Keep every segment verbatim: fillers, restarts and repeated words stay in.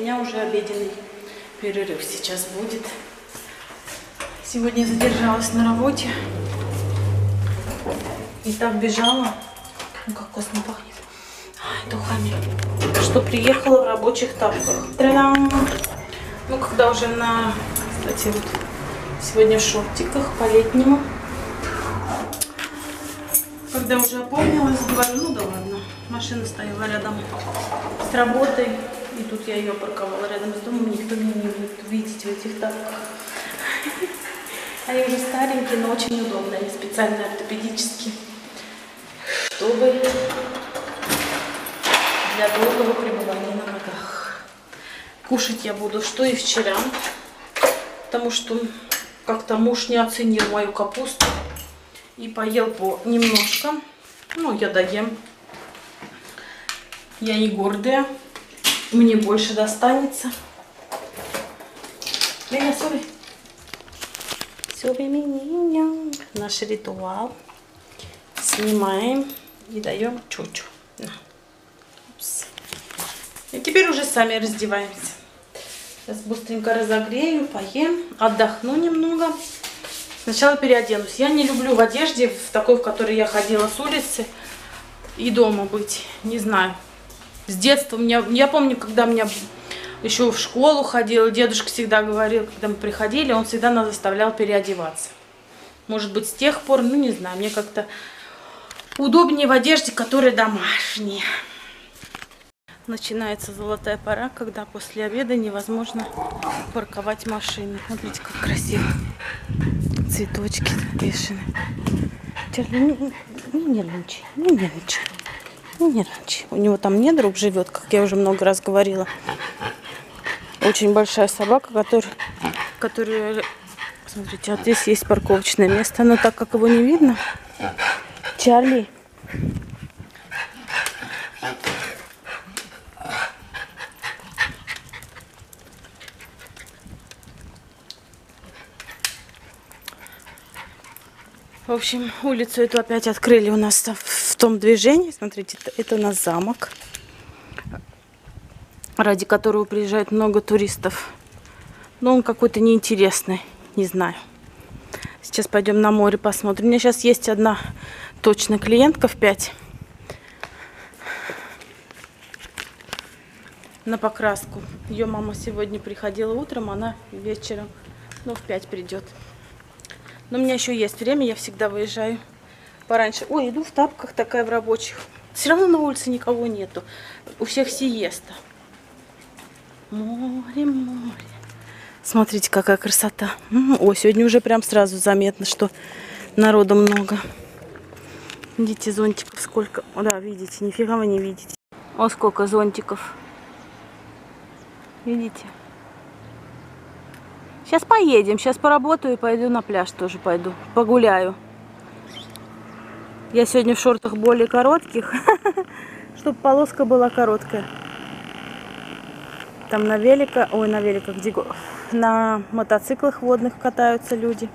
меня уже обеденный перерыв сейчас будет. Сегодня задержалась на работе. И так бежала. Ну, как вкусно пахнет. Ай, духами. Что приехала в рабочих тапках. Та-дам! Ну, когда уже на... Кстати, вот сегодня в шортиках по-летнему. Когда уже опомнилась, говорю, ну да ладно. Машина стояла рядом с работой. И тут я ее парковала рядом с домом. Никто меня не будет видеть в этих тапках. Они уже старенькие, но очень удобные. Они специально ортопедические. Чтобы для долгого пребывания на ногах. Кушать я буду, что и вчера. Потому что как-то муж не оценил мою капусту. И поел по немножко. Ну, я доем. Я не гордая. Мне больше достанется. Меня, сори. Сори меня. Наш ритуал. Снимаем и даем чучу. И теперь уже сами раздеваемся. Сейчас быстренько разогрею, поем, отдохну немного. Сначала переоденусь. Я не люблю в одежде, в такой, в которой я ходила с улицы, и дома быть. Не знаю. С детства у меня, я помню, когда меня еще в школу ходила, дедушка всегда говорил, когда мы приходили, он всегда нас заставлял переодеваться. Может быть, с тех пор, ну не знаю, мне как-то удобнее в одежде, которая домашняя. Начинается золотая пора, когда после обеда невозможно парковать машины. Смотрите, как красиво. Цветочки вешаны. Не, не нервничай, не нервничай, не нервничай. У него там недруг живет, как я уже много раз говорила. Очень большая собака, которая, которая... Смотрите, вот здесь есть парковочное место, но так как его не видно... Чарли. В общем, улицу эту опять открыли у нас в том движении. Смотрите, это у нас замок, ради которого приезжает много туристов. Но он какой-то неинтересный, не знаю. Сейчас пойдем на море посмотрим. У меня сейчас есть одна точно клиентка в пять на покраску. Ее мама сегодня приходила утром, она вечером, ну, в пять придет. Но у меня еще есть время, я всегда выезжаю пораньше. Ой, иду в тапках такая в рабочих. Все равно на улице никого нету. У всех сиеста. Море, море. Смотрите, какая красота. О, сегодня уже прям сразу заметно, что народу много. Видите, зонтиков сколько. О, да, видите, нифига вы не видите. О, сколько зонтиков. Видите? Сейчас поедем, сейчас поработаю и пойду на пляж тоже пойду. Погуляю. Я сегодня в шортах более коротких, чтобы полоска была короткая. Там на велика, ой, на великах, где, на мотоциклах водных катаются люди.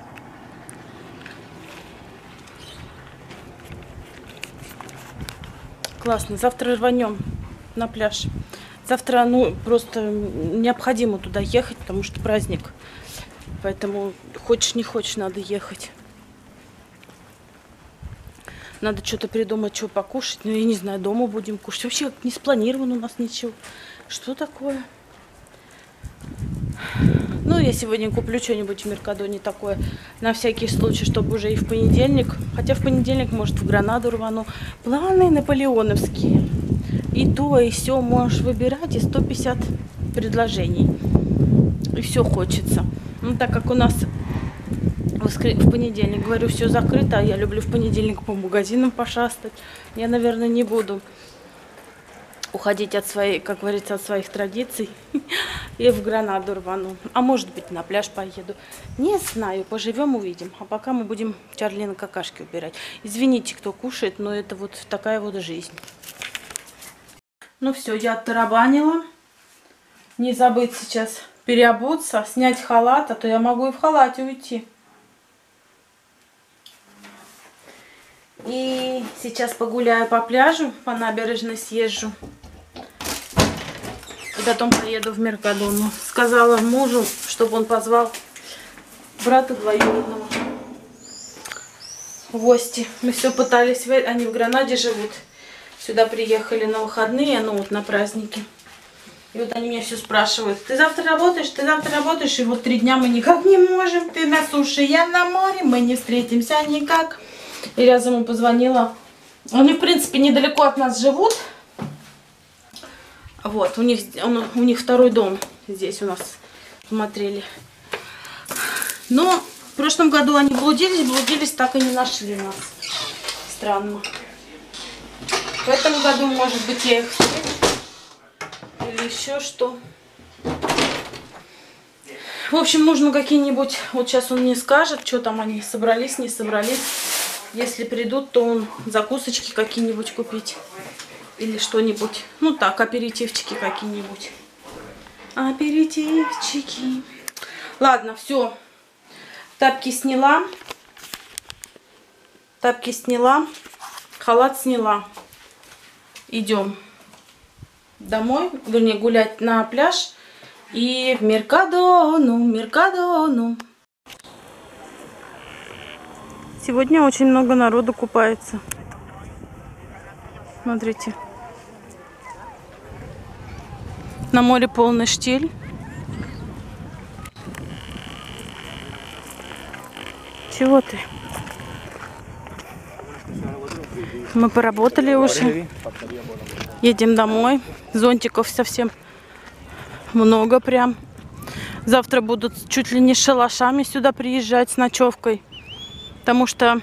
Классно, завтра рванем на пляж. Завтра, ну, просто необходимо туда ехать, потому что праздник. Поэтому хочешь не хочешь, надо ехать. Надо что-то придумать, что покушать. Ну, я не знаю, дома будем кушать. Вообще не спланировано у нас ничего. Что такое? Ну, я сегодня куплю что-нибудь в Меркадоне такое, на всякий случай, чтобы уже и в понедельник. Хотя в понедельник, может, в Гранаду рвану. Планы наполеоновские. И то, и все можешь выбирать, и сто пятьдесят предложений. И все хочется. Ну, так как у нас в, воскр... в понедельник, говорю, все закрыто, а я люблю в понедельник по магазинам пошастать, я, наверное, не буду уходить от своей, как говорится, от своих традиций и в Гранаду рвану. А может быть, на пляж поеду. Не знаю, поживем, увидим. А пока мы будем Чарли на какашки убирать. Извините, кто кушает, но это вот такая вот жизнь. Ну все, я оттарабанила. Не забыть сейчас переобуться, снять халат, а то я могу и в халате уйти. И сейчас погуляю по пляжу, по набережной съезжу. потом поеду в Меркадону. Сказала мужу, чтобы он позвал брата двоюродного в гости. Мы все пытались, они в Гранаде живут. Сюда приехали на выходные, ну вот на праздники. И вот они меня все спрашивают: ты завтра работаешь, ты завтра работаешь? И вот три дня мы никак не можем. Ты на суше, я на море, мы не встретимся никак. И я ему позвонила. Они, в принципе, недалеко от нас живут. Вот, у них, он, у них второй дом здесь у нас, смотрели. Но в прошлом году они блудились, блудились, так и не нашли нас. Странно. В этом году, может быть, я их встречу. Или еще что. В общем, нужно какие-нибудь... Вот сейчас он мне скажет, что там они собрались, не собрались. Если придут, то он закусочки какие-нибудь купить. Или что-нибудь. Ну так, аперитивчики какие-нибудь. Аперитивчики. Ладно, все. Тапки сняла. Тапки сняла. Халат сняла. Идем домой, вернее, гулять на пляж и в Меркадону, Меркадону. Сегодня очень много народу купается. Смотрите. На море полный штиль. Чего ты? Мы поработали уже. Едем домой. Зонтиков совсем много прям. Завтра будут чуть ли не с шалашами сюда приезжать с ночевкой. Потому что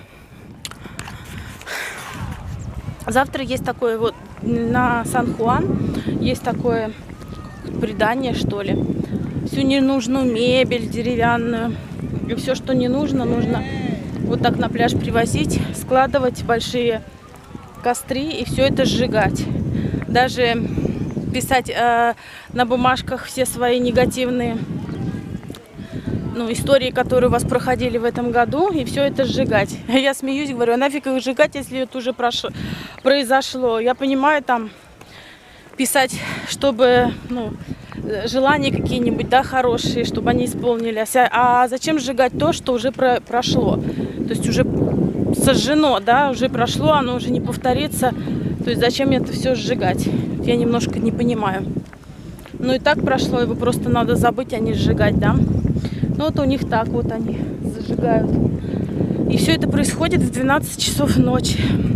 завтра есть такое вот на Сан-Хуан. Есть такое предание, что ли. Всю ненужную мебель деревянную. И все, что не нужно, нужно вот так на пляж привозить, складывать большие костры и все это сжигать. Даже писать э, на бумажках все свои негативные, ну, истории, которые у вас проходили в этом году, и все это сжигать. Я смеюсь, говорю: а нафиг их сжигать, если это уже прошло, произошло. Я понимаю, там писать, чтобы, ну, желания какие-нибудь, да, хорошие, чтобы они исполнились. А зачем сжигать то, что уже про прошло? То есть уже сожжено, да, уже прошло, оно уже не повторится. То есть зачем это все сжигать? Я немножко не понимаю. Ну и так прошло, его просто надо забыть, а не сжигать, да? Ну вот у них так вот они зажигают. И все это происходит в двенадцать часов ночи.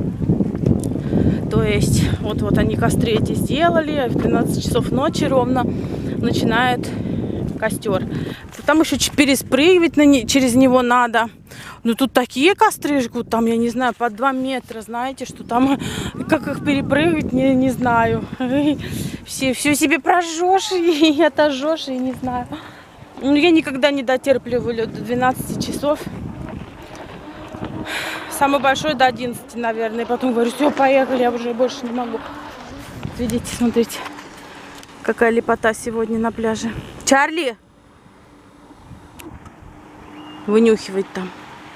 То есть вот, вот они костры эти сделали, а в двенадцать часов ночи ровно начинает костер. Там еще переспрыгивать на не, через него надо. Ну тут такие костры жгут, там, я не знаю, по два метра, знаете, что там, как их перепрыгивать, не, не знаю. Все, все себе прожжешь и отожжешь, и не знаю. Ну, я никогда не дотерпливаю до двенадцати часов. Самый большой до одиннадцати, наверное. Потом говорю: все, поехали, я уже больше не могу. Видите, смотрите, какая лепота сегодня на пляже. Чарли! Вынюхивает там.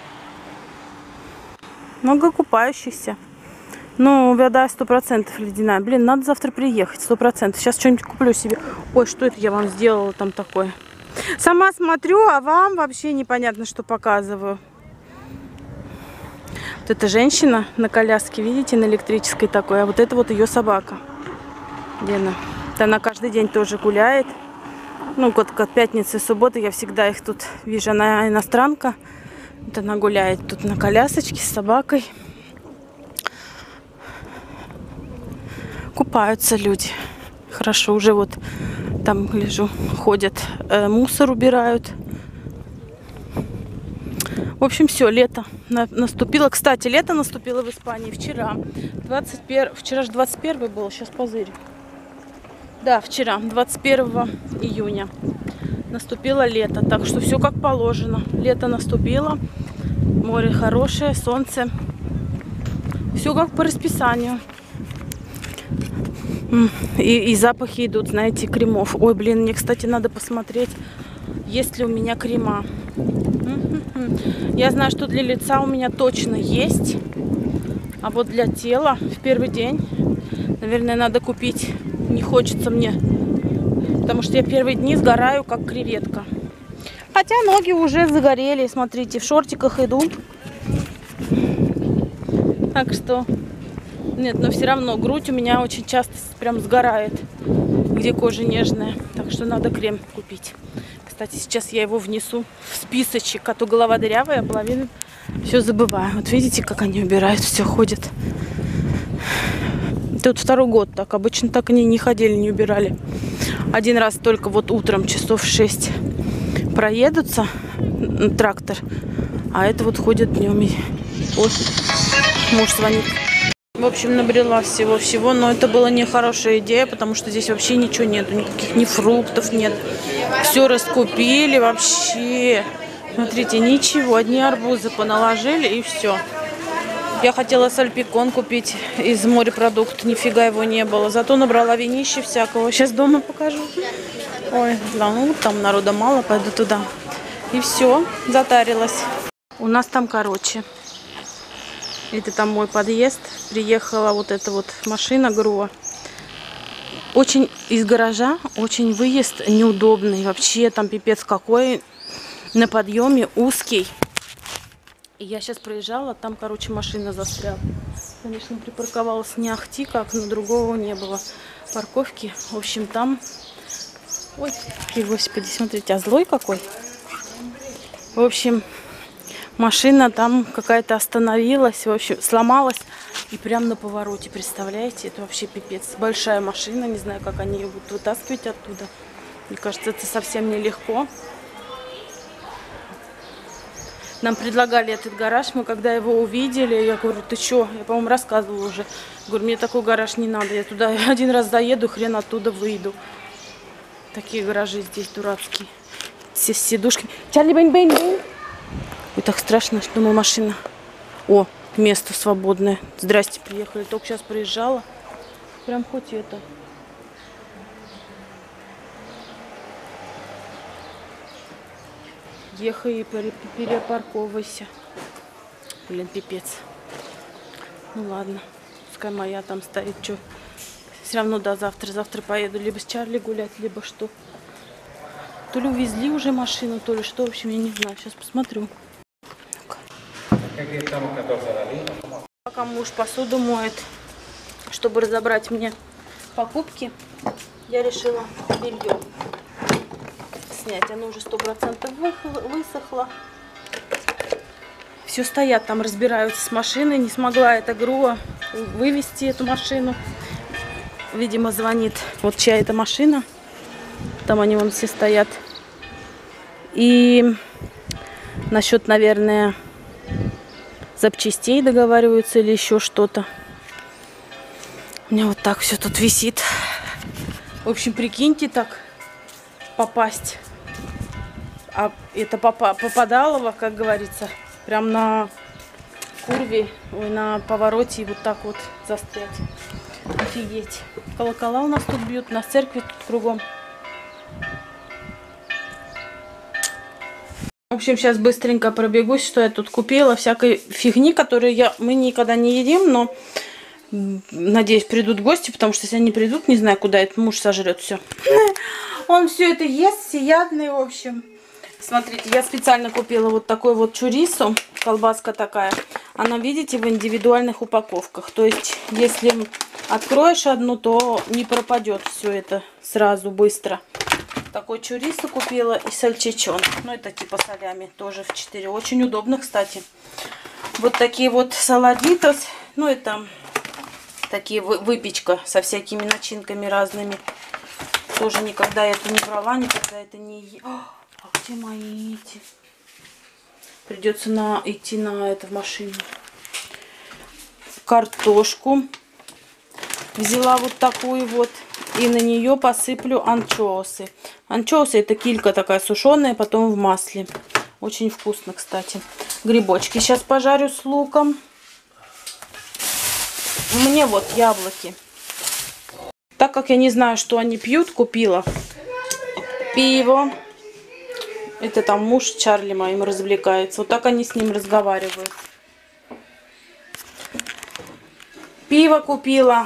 Много купающихся. Ну, вода сто процентов ледяная. Блин, надо завтра приехать, сто процентов. Сейчас что-нибудь куплю себе. Ой, что это я вам сделала там такое? Сама смотрю, а вам вообще непонятно, что показываю. Вот эта женщина на коляске, видите, на электрической такой. А вот это вот ее собака. Лена. Вот она каждый день тоже гуляет. Ну, вот как пятница и суббота я всегда их тут вижу. Она иностранка. Вот она гуляет тут на колясочке с собакой. Купаются люди. Хорошо, уже вот там, гляжу, ходят, э, мусор убирают. В общем, все, лето на наступило. Кстати, лето наступило в Испании вчера. двадцать первого, вчера же двадцать первое было, сейчас позырю. Да, вчера, двадцать первого июня. Наступило лето, так что все как положено. Лето наступило, море хорошее, солнце. Все как по расписанию. И, и запахи идут, знаете, кремов. Ой, блин, мне, кстати, надо посмотреть, есть ли у меня крема. Я знаю, что для лица у меня точно есть. А вот для тела в первый день, наверное, надо купить. Не хочется мне Потому что я первые дни сгораю, как креветка. Хотя ноги уже загорели. Смотрите, в шортиках иду. Так что... Нет, но все равно грудь у меня очень часто прям сгорает. Где кожа нежная. Так что надо крем купить. Кстати, сейчас я его внесу в списочек. А то голова дырявая, а половину все забываю. Вот видите, как они убирают, все ходят. Тут второй год так. Обычно так они не ходили, не убирали. Один раз только вот утром часов в шесть проедутся трактор. А это вот ходят днем. Вот муж звонит. В общем, набрела всего-всего. Но это была нехорошая идея, потому что здесь вообще ничего нету. Никаких ни фруктов нет. Все раскупили вообще. Смотрите, ничего. Одни арбузы поналожили и все. Я хотела сальпикон купить из морепродуктов, нифига его не было. Зато набрала винища всякого. Сейчас дома покажу. Ой, да, ну там народа мало, пойду туда. И все, затарилась. У нас там, короче, это там мой подъезд. Приехала вот эта вот машина ГРО. Очень из гаража, очень выезд неудобный. Вообще там пипец какой. На подъеме узкий. И я сейчас проезжала, там, короче, машина застряла. Конечно, припарковалась не ахти как, но другого не было. Парковки. В общем, там... Ой, какие, господи, смотрите, а злой какой. В общем, машина там какая-то остановилась, в общем, сломалась. И прям на повороте, представляете? Это вообще пипец. Большая машина, не знаю, как они ее будут вытаскивать оттуда. Мне кажется, это совсем нелегко. Нам предлагали этот гараж, мы когда его увидели, я говорю, ты что? Я, по-моему, рассказывала уже. Говорю, мне такой гараж не надо, я туда один раз заеду, хрен оттуда выйду. Такие гаражи здесь дурацкие. Все с сидушками. Чарли, бэнь, бэнь, бэнь. Ой, так страшно, что думаю, машина. О, место свободное. Здрасте, приехали. Только сейчас приезжала. Прям хоть это. Ехай и перепарковывайся. Блин, пипец. Ну ладно. Пускай моя там стоит. Что? Все равно до завтра. Завтра поеду либо с Чарли гулять, либо что. То ли увезли уже машину, то ли что. В общем, я не знаю. Сейчас посмотрю. Пока муж посуду моет, чтобы разобрать мне покупки, я решила белье снять. Оно уже сто процентов высохло. Все стоят там, разбираются с машиной. Не смогла эта ГРО вывести эту машину. Видимо, звонит. Вот чья это машина. Там они вон все стоят. И насчет, наверное, запчастей договариваются или еще что-то. У меня вот так все тут висит. В общем, прикиньте, так попасть. А это попа попадалово, как говорится, прям на курве, ой, на повороте и вот так вот застрять. Офигеть. Колокола у нас тут бьют, на церкви тут кругом. В общем, сейчас быстренько пробегусь, что я тут купила. Всякой фигни, которую я, мы никогда не едим, но надеюсь, придут гости, потому что если они придут, не знаю, куда этот муж сожрет все. Он все это ест, всеядный, в общем. Смотрите, я специально купила вот такой вот чурису, колбаска такая. Она, видите, в индивидуальных упаковках. То есть, если откроешь одну, то не пропадет все это сразу, быстро. Такой чурису купила и сальчичон. Ну, это типа солями, тоже в четыре. Очень удобно, кстати. Вот такие вот саладитос. Ну, это такие выпечка со всякими начинками разными. Тоже никогда это не брала, никогда это не ела. А где мои эти? Придется на, идти на это в машину. Картошку взяла вот такую вот. И на нее посыплю анчоусы. Анчоусы — это килька такая сушеная, потом в масле. Очень вкусно, кстати. Грибочки сейчас пожарю с луком. Мне вот яблоки. Так как я не знаю, что они пьют, купила пиво. Это там муж Чарли моим развлекается. Вот так они с ним разговаривают. Пиво купила.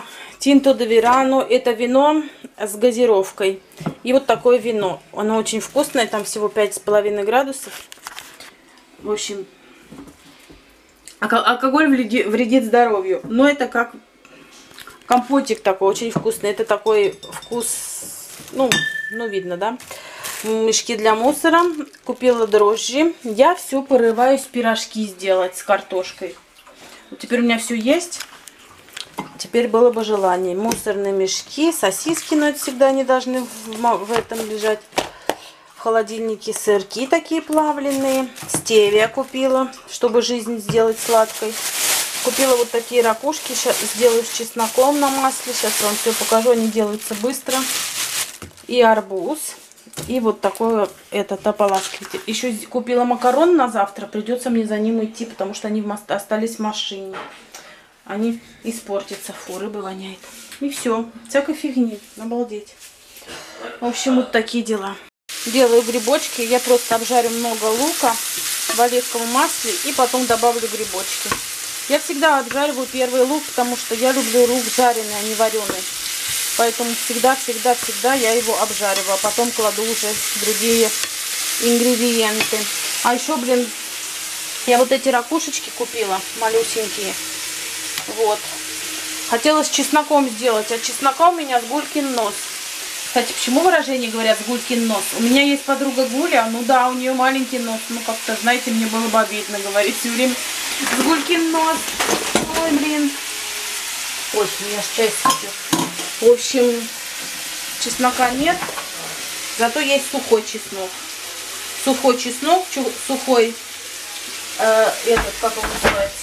Тинто де Верано. Это вино с газировкой. И вот такое вино. Оно очень вкусное. Там всего пять с половиной градусов. В общем, алкоголь вредит, вредит здоровью. Но это как компотик такой, очень вкусный. Это такой вкус, ну, ну видно, да? Мешки для мусора. Купила дрожжи. Я все порываюсь пирожки сделать с картошкой. Вот теперь у меня все есть. Теперь было бы желание. Мусорные мешки, сосиски, но это всегда они должны в, в этом лежать. В холодильнике сырки такие плавленые. Стевия купила, чтобы жизнь сделать сладкой. Купила вот такие ракушки. Сейчас сделаю с чесноком на масле. Сейчас вам все покажу. Они делаются быстро. И арбуз. И вот такой этот ополаскиватель. Еще купила макарон на завтра. Придется мне за ним идти, потому что они остались в машине. Они испортятся. Фу, рыба воняет. И все. Всякой фигни. Обалдеть. В общем, вот такие дела. Делаю грибочки. Я просто обжарю много лука в оливковом масле и потом добавлю грибочки. Я всегда обжариваю первый лук, потому что я люблю лук жареный, а не вареный. Поэтому всегда-всегда-всегда я его обжариваю. А потом кладу уже другие ингредиенты. А еще, блин, я вот эти ракушечки купила, малюсенькие. Вот. Хотела с чесноком сделать, а чеснока у меня с гулькин нос. Кстати, почему выражение говорят с гулькин нос? У меня есть подруга Гуля, ну да, у нее маленький нос. Ну как-то, знаете, мне было бы обидно говорить все время с гулькин нос. Ой, блин. Ой, у меня чай скипел. В общем, чеснока нет, зато есть сухой чеснок. Сухой чеснок, сухой, э, этот, как он называется?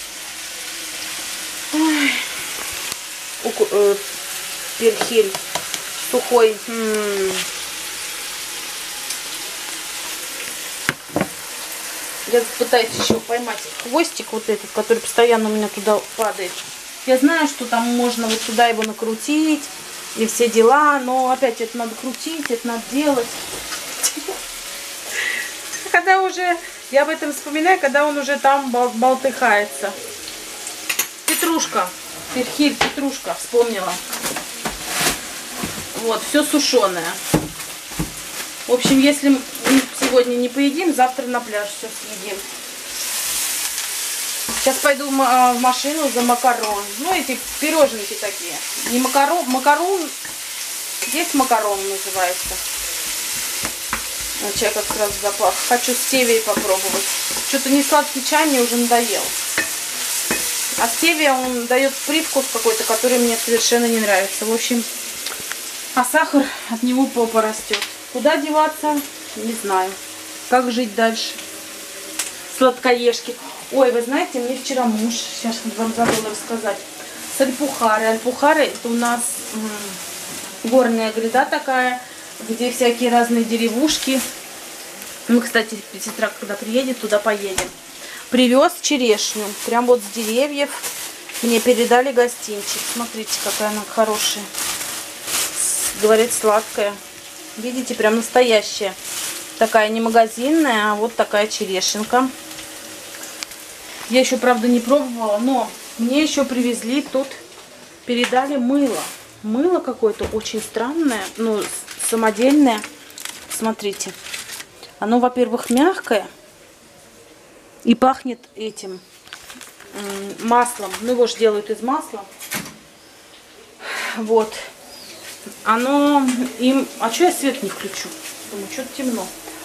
Ой, э, перхель. Сухой. М-м. Я пытаюсь еще поймать хвостик вот этот, который постоянно у меня туда падает. Я знаю, что там можно вот туда его накрутить и все дела, но опять это надо крутить, это надо делать. Когда уже, я об этом вспоминаю, когда он уже там болтыхается. Петрушка, перхиль, петрушка, вспомнила. Вот, все сушеное. В общем, если мы сегодня не поедим, завтра на пляж все съедим. Сейчас пойду в машину за макарон. Ну, эти пироженки такие. Не макарон, макарон, здесь макарон называется. Чай как сразу запах. Хочу стевией попробовать. Что-то не сладкий чай мне уже надоел. А стевия, он дает привкус какой-то, который мне совершенно не нравится. В общем, а сахар, от него попа растет. Куда деваться, не знаю. Как жить дальше? Сладкоежки. Ой, вы знаете, мне вчера муж, сейчас вам забыла рассказать, с Альпухары. Альпухары это у нас м, горная гряда такая, где всякие разные деревушки. Мы, кстати, сестра, когда приедет, туда поедем. Привез черешню, прям вот с деревьев. Мне передали гостинчик. Смотрите, какая она хорошая. Говорит, сладкая. Видите, прям настоящая. Такая не магазинная, а вот такая черешенка. Я еще, правда, не пробовала, но мне еще привезли тут, передали мыло. Мыло какое-то очень странное, ну, самодельное. Смотрите. Оно, во-первых, мягкое и пахнет этим маслом. Ну, его же делают из масла. Вот. Оно им... А что я свет не включу? Думаю, что-то темно.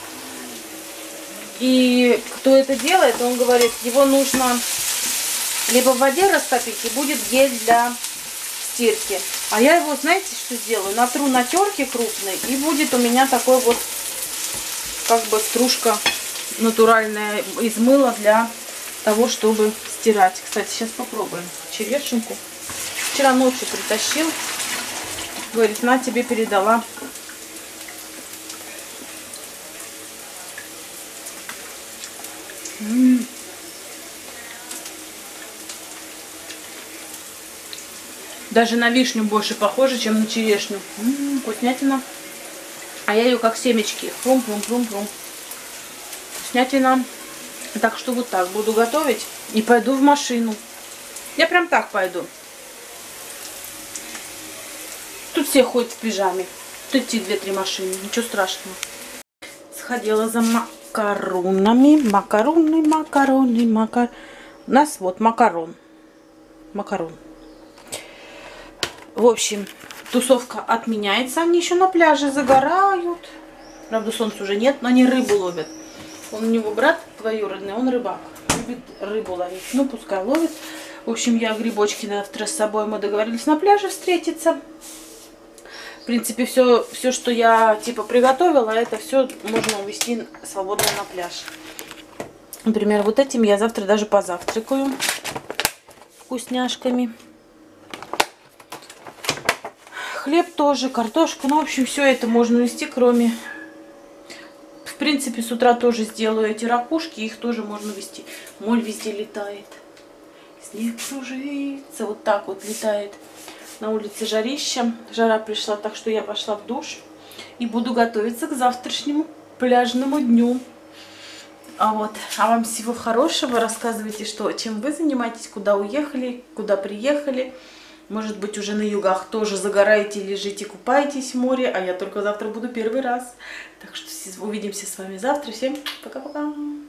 И кто это делает, он говорит, его нужно либо в воде растопить, и будет гель для стирки. А я его, знаете, что сделаю? Натру на терке крупной, и будет у меня такой вот, как бы, стружка натуральная из мыла для того, чтобы стирать. Кстати, сейчас попробуем черешенку. Вчера ночью притащил. Говорит, на, тебе передала. М-м. Даже на вишню больше похоже, чем на черешню. М-м, вкуснятина. А я ее как семечки. Прум-прум-прум-прум. Вкуснятина. Так что вот так буду готовить. И пойду в машину. Я прям так пойду. Тут все ходят в пижаме. Тут эти две-три машины, ничего страшного. Сходила за макаронами. Макароны, макароны, макар. У нас вот макарон. Макарон. В общем, тусовка отменяется. Они еще на пляже загорают. Правда, солнца уже нет, но они рыбу ловят. Он, у него брат двоюродный, он рыбак. Любит рыбу ловить. Ну, пускай ловит. В общем, я грибочки завтра с собой, мы договорились на пляже встретиться. В принципе, все, все, что я типа приготовила, это все можно увезти свободно на пляж. Например, вот этим я завтра даже позавтракаю вкусняшками. Хлеб тоже, картошку. Ну, в общем, все это можно увезти, кроме... В принципе, с утра тоже сделаю эти ракушки, их тоже можно везти. Моль везде летает. Снег кружится. Вот так вот летает. На улице жарища. Жара пришла, так что я пошла в душ. И буду готовиться к завтрашнему пляжному дню. А вот. А вам всего хорошего. Рассказывайте, что, чем вы занимаетесь, куда уехали, куда приехали. Может быть, уже на югах тоже загораете, лежите, купаетесь в море. А я только завтра буду первый раз. Так что увидимся с вами завтра. Всем пока-пока.